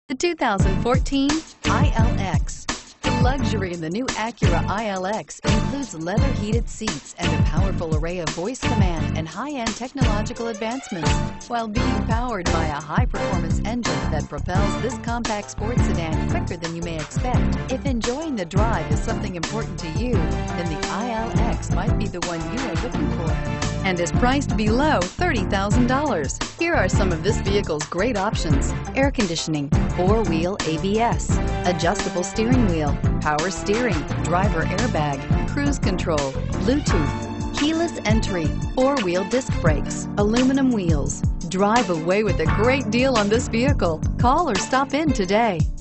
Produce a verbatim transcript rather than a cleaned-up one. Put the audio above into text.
The two thousand fourteen I L X. The luxury in the new Acura I L X includes leather heated seats and a powerful array of voice command and high-end technological advancements, while being powered by a high-performance engine that propels this compact sports sedan quicker than you may expect. If enjoying the drive is something important to you, then the I L X might be the one you are looking for, and is priced below thirty thousand dollars. Here are some of this vehicle's great options: air conditioning, four-wheel A B S, adjustable steering wheel, power steering, driver airbag, cruise control, Bluetooth, keyless entry, four-wheel disc brakes, aluminum wheels. Drive away with a great deal on this vehicle. Call or stop in today.